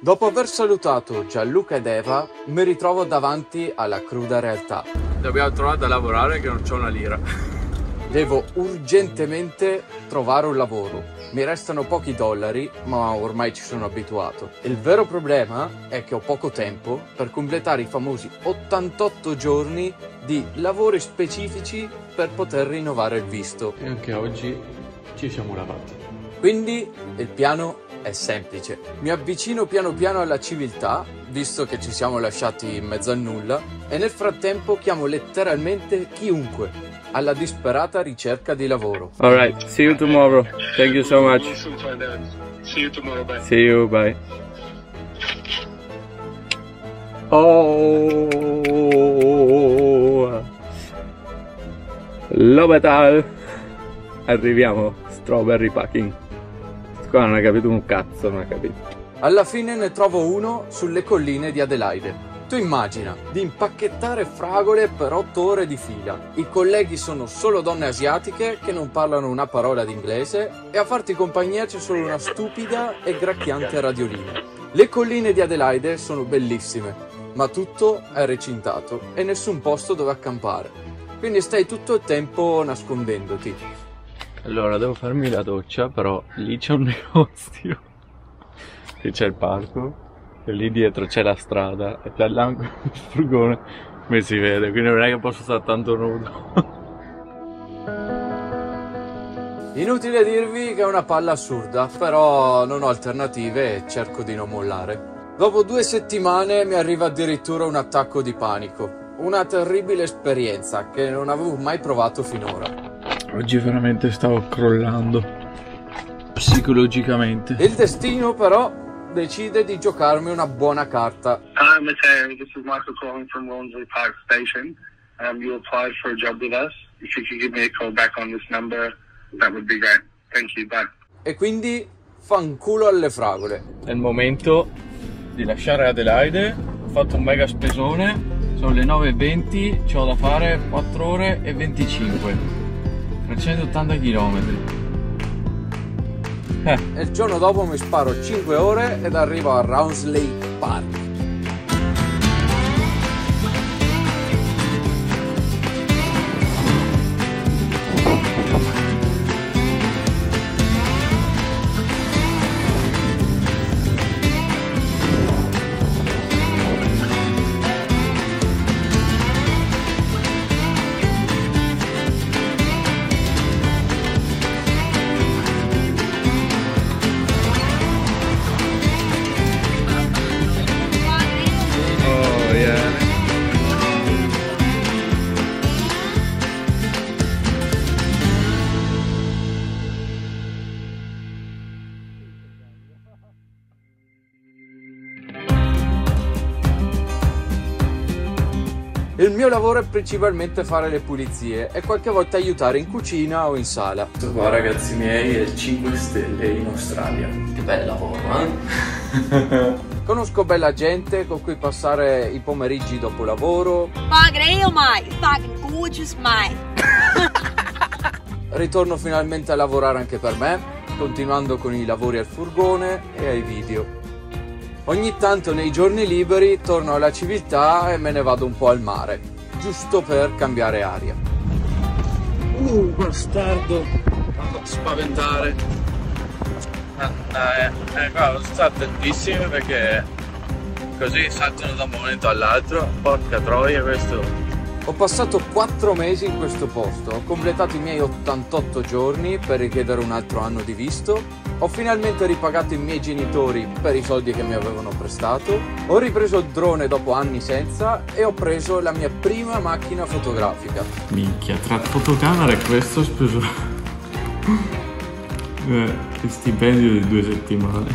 Dopo aver salutato Gianluca ed Eva, mi ritrovo davanti alla cruda realtà. Dobbiamo trovare da lavorare che non c'ho una lira. Devo urgentemente trovare un lavoro. Mi restano pochi dollari, ma ormai ci sono abituato. Il vero problema è che ho poco tempo per completare i famosi 88 giorni di lavori specifici per poter rinnovare il visto. E anche oggi ci siamo lavati. Quindi il piano è semplice. Mi avvicino piano piano alla civiltà, visto che ci siamo lasciati in mezzo al nulla, e nel frattempo chiamo letteralmente chiunque alla disperata ricerca di lavoro. Alright, see you tomorrow. Thank you so much. See you tomorrow, bye. See you, bye. Oh, L'Hospital. Arriviamo, strawberry packing. Qua non ha capito un cazzo, non ha capito. Alla fine ne trovo uno sulle colline di Adelaide. Tu immagina di impacchettare fragole per 8 ore di fila. I colleghi sono solo donne asiatiche che non parlano una parola d'inglese e a farti compagnia c'è solo una stupida e gracchiante radiolina. Le colline di Adelaide sono bellissime, ma tutto è recintato e nessun posto dove accampare. Quindi stai tutto il tempo nascondendoti. Allora, devo farmi la doccia, però lì c'è un negozio. Lì c'è il parco. E lì dietro c'è la strada. E da là ancora il furgone mi si vede. Quindi non è che posso stare tanto nudo. Inutile dirvi che è una palla assurda, però non ho alternative e cerco di non mollare. Dopo 2 settimane mi arriva addirittura un attacco di panico. Una terribile esperienza che non avevo mai provato finora. Oggi veramente stavo crollando psicologicamente. Il destino però decide di giocarmi una buona carta. Hi, Matteo. This is Michael calling from Walmsley Park Station. You applied for a job with us. If you could give me a call back on this number, that would be great. Thank you. Bye. E quindi fanculo alle fragole. È il momento di lasciare Adelaide. Ho fatto un mega spesone. Sono le 9:20. C'ho da fare 4 ore e 25. 380 km. E il giorno dopo mi sparo 5 ore ed arrivo a Walmsley Park. Il mio lavoro è principalmente fare le pulizie e qualche volta aiutare in cucina o in sala. Questo qua, ragazzi miei, è il 5 stelle in Australia. Che bel lavoro, eh? Conosco bella gente con cui passare i pomeriggi dopo lavoro. Magreio mai, fucking gorgeous mai. Ritorno finalmente a lavorare anche per me, continuando con i lavori al furgone e ai video. Ogni tanto nei giorni liberi torno alla civiltà e me ne vado un po' al mare, giusto per cambiare aria. Bastardo! Non spaventare! Qua non sta attentissimi perché così saltano da un momento all'altro. Porca troia questo! Ho passato 4 mesi in questo posto, ho completato i miei 88 giorni per richiedere un altro anno di visto. Ho finalmente ripagato i miei genitori per i soldi che mi avevano prestato, ho ripreso il drone dopo anni senza e ho preso la mia prima macchina fotografica. Minchia, tra fotocamera e questo ho speso il stipendio di 2 settimane.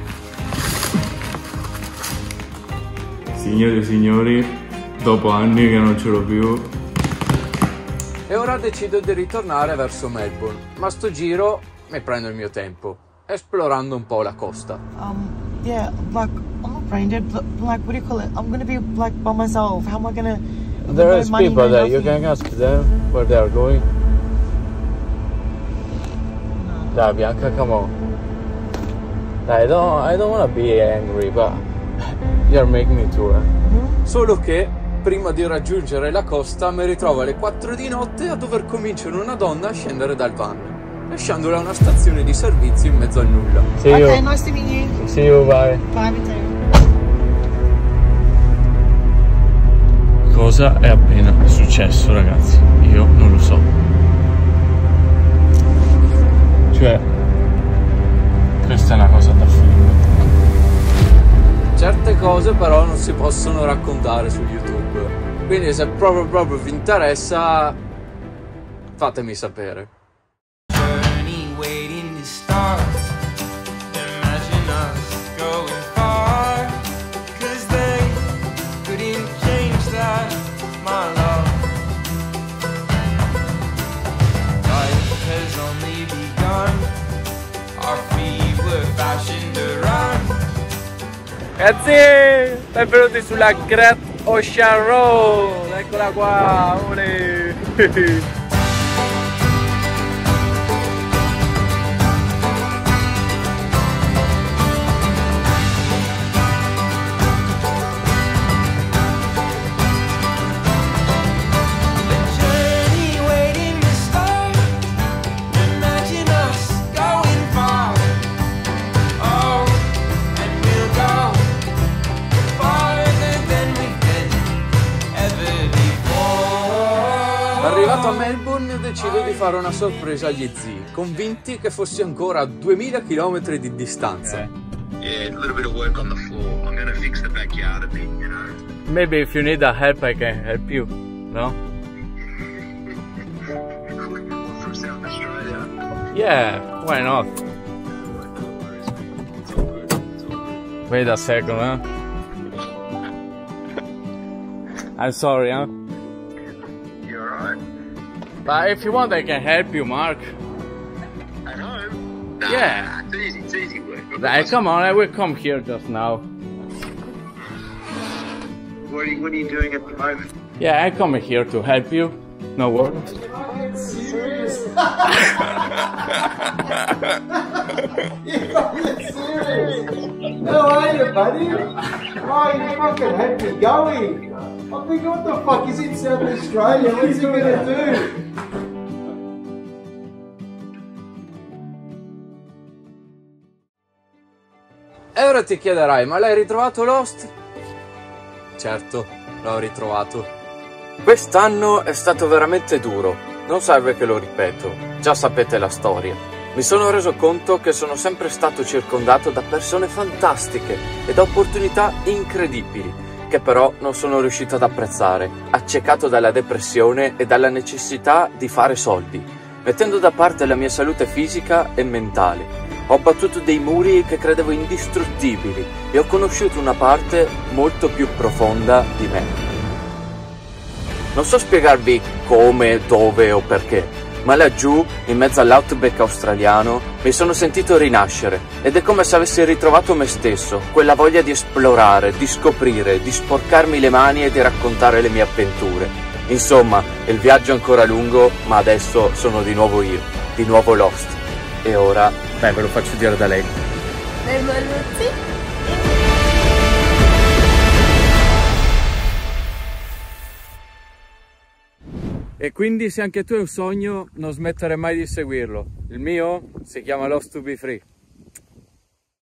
Signore e signori, dopo anni che non ce l'ho più. E ora decido di ritornare verso Melbourne, ma sto giro mi prendo il mio tempo, esplorando un po' la costa. Yeah, like, I'm not brain dead, but, like, what do you call it? I'm gonna be, like, by myself. How am I gonna... There is people there, you can ask them where they are going. Dai Bianca, come on. I don't wanna be angry, but you're making me too. Solo che prima di raggiungere la costa mi ritrovo alle 4 di notte a dover convincere una donna a scendere dal van, lasciandola a una stazione di servizio in mezzo al nulla. See you. Okay, nice to meet you. See you, bye. Bye, Matteo. Cosa è appena successo, ragazzi? Io non lo so. Cioè, questa è una cosa da film. Certe cose però non si possono raccontare su YouTube, quindi se proprio vi interessa fatemi sapere. Ragazzi, benvenuti sulla Great Ocean Road, eccola qua, olè. Arrivato a Melbourne decido di fare una sorpresa agli zii, convinti che fossi ancora a 2000 km di distanza. Yeah, a little bit of work on the floor. I'm gonna fix the backyard a bit, you know. Maybe if you need a help, I can help you, no? From South Australia. Yeah, why not? It's all good. It's all good. Wait a second, huh? I'm sorry, huh? You alright? But if you want, I can help you, Mark. At home? Nah, Yeah. It's easy work. Come on, I will come here just now. What are you doing at the moment? Yeah, I come here to help you. No worries. Serious? You're serious? How are you, buddy? Oh, you fucking had me going. I'm thinking, what the fuck is in South Australia? What's he gonna do? E ora ti chiederai, ma l'hai ritrovato Lost? Certo, l'ho ritrovato. Quest'anno è stato veramente duro, non serve che lo ripeto, già sapete la storia. Mi sono reso conto che sono sempre stato circondato da persone fantastiche e da opportunità incredibili, che però non sono riuscito ad apprezzare, accecato dalla depressione e dalla necessità di fare soldi, mettendo da parte la mia salute fisica e mentale. Ho battuto dei muri che credevo indistruttibili e ho conosciuto una parte molto più profonda di me. Non so spiegarvi come, dove o perché, ma laggiù, in mezzo all'outback australiano, mi sono sentito rinascere ed è come se avessi ritrovato me stesso, quella voglia di esplorare, di scoprire, di sporcarmi le mani e di raccontare le mie avventure. Insomma, il viaggio è ancora lungo, ma adesso sono di nuovo io, di nuovo Lost. E ora, ve lo faccio dire da lei. Benvenuti. E quindi se anche tu hai un sogno, non smettere mai di seguirlo. Il mio si chiama Lost to be Free.